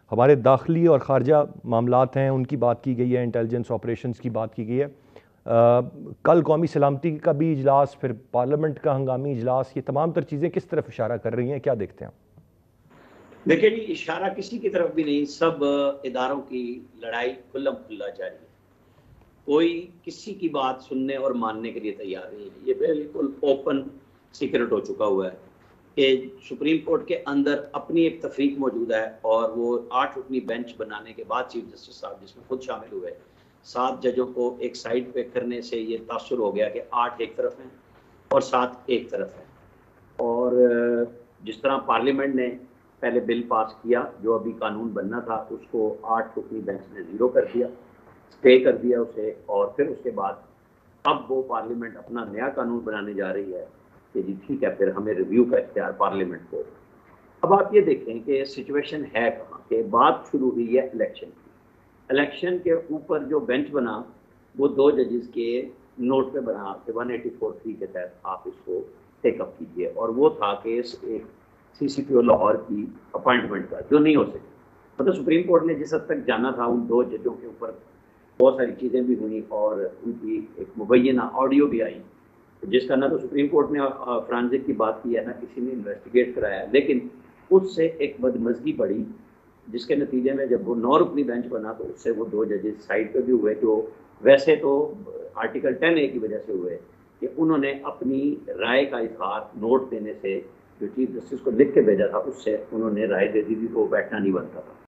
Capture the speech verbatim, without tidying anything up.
ہمارے داخلی اور خارجہ معاملات ہیں ان کی بات کی گئی ہے، انٹیلیجنس آپریشنز کی بات کی گئی ہے. کل قومی سلامتی کا بھی اجلاس، پھر پارلیمنٹ کا ہنگامی اجلاس، یہ تمام تر چیزیں کس طرف اشارہ کر رہی ہیں؟ کیا دیکھتے ہیں؟ دیکھیں جی، اشارہ کسی کی طرف بھی نہیں، سب اداروں کی لڑائی کھلم کھلا جاری ہے. کوئی کسی کی بات سننے اور ماننے کے لیے تیار نہیں ہے. یہ بالکل اوپن سیکرٹ ہو چکا ہوا ہے کہ سپریم کورٹ کے اندر اپنی ایک تفریق موجود ہے، اور وہ آٹھ رکنی بینچ بنانے کے بعد چیف جسٹس صاحب جس میں خود شامل ہوئے، سات ججوں کو ایک سائڈ پہ کرنے سے یہ تاثر ہو گیا کہ آٹھ ایک طرف ہیں اور سات ایک طرف ہیں. اور جس طرح پارلیمنٹ نے پہلے بل پاس کیا جو ابھی قانون بننا تھا، اس کو آٹھ رکنی بینچ نے زیرو کر دیا، اسٹے کر دیا اسے، اور پھر اس کے بعد اب وہ پارلیمنٹ اپنا نیا قانون بنانے جا رہی ہے کہ جی ٹھیک ہے، پھر ہمیں ریویو کا اختیار پارلیمنٹ کو. اب آپ یہ دیکھیں کہ سچویشن ہے کہاں کہ بات شروع ہوئی ہے الیکشن کی. الیکشن کے اوپر جو بینچ بنا وہ دو ججز کے نوٹ پہ بنا کہ ون ایٹی فور تھری کے تحت آپ اس کو ٹیک اپ کیجیے، اور وہ تھا کیس ایک سی سی پی او لاہور کی اپائنٹمنٹ کا جو نہیں ہو سکی. مطلب سپریم کورٹ نے جس حد تک جانا تھا ان دو ججوں کے اوپر بہت ساری چیزیں بھی ہوئی، اور ان کی ایک مبینہ آڈیو بھی آئی جس کا نہ تو سپریم کورٹ نے فرانزک کی بات کی ہے نہ کسی نے انویسٹیگیٹ کرایا. لیکن اس سے ایک بدمزگی پڑی جس کے نتیجے میں جب وہ نو رکنی بینچ بنا تو اس سے وہ دو ججز سائڈ پہ بھی ہوئے، جو ویسے تو آرٹیکل ٹین اے کی وجہ سے ہوئے کہ انہوں نے اپنی رائے کا اظہار نوٹ دینے سے جو چیف جسٹس کو لکھ کے بھیجا تھا اس سے انہوں نے رائے دے دی تھی، تو بیٹھنا نہیں بنتا تھا.